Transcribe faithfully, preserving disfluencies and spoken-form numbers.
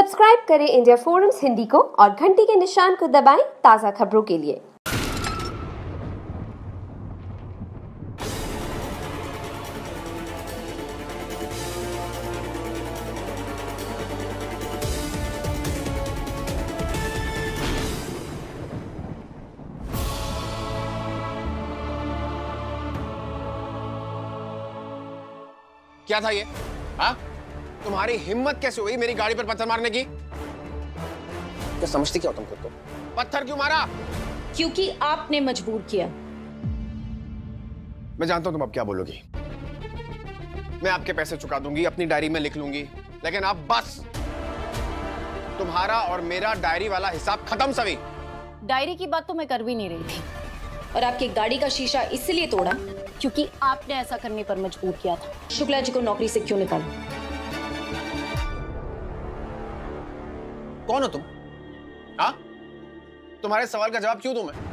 Subscribe करें India forums Hindi को और घंटी के निशान को दबाएं ताज़ा खबरों के लिए। क्या था ये? हाँ? तुम्हारी हिम्मत कैसे हुई मेरी गाड़ी पर पत्थर मारने की? क्या समझती क्या हो तुम खुद को? पत्थर क्यों मारा? क्योंकि आपने मजबूर किया। मैं जानता हूं तुम अब क्या बोलोगी। मैं आपके पैसे चुका दूंगी, अपनी डायरी में लिख लूंगी, लेकिन अब बस तुम्हारा और मेरा डायरी वाला हिसाब खत्म सभी। डायरी की बात तो मैं कर भी नहीं रही थी, और आपकी गाड़ी का शीशा इसलिए तोड़ा क्योंकि आपने ऐसा करने पर मजबूर किया था। शुक्ला जी को नौकरी से क्यों निकाला? कौन हो तुम? हाँ? तुम्हारे सवाल का जवाब क्यों दूं मैं?